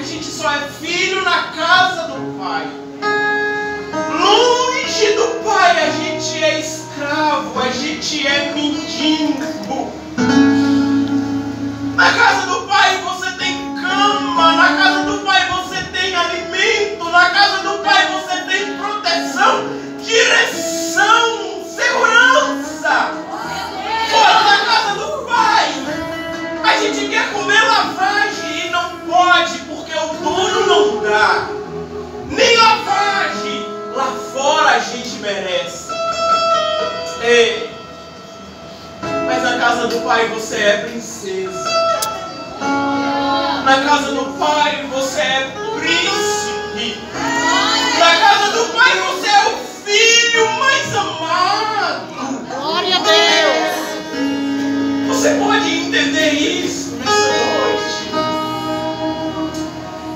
gente só é filho na casa do Pai. Longe do Pai a gente é escravo, a gente é mendigo. Na casa do Pai você tem cama, na casa do Pai você tem alimento, na casa do Pai você tem proteção, direção, segurança. Fora da casa do Pai, a gente quer comer lavagem e não pode, porque o dono não dá. Nem lavagem lá fora a gente merece. Ei, mas na casa do Pai você é princesa. Na casa do Pai você é príncipe. Na casa do Pai você é o filho mais amado. Glória a Deus. Você pode entender isso?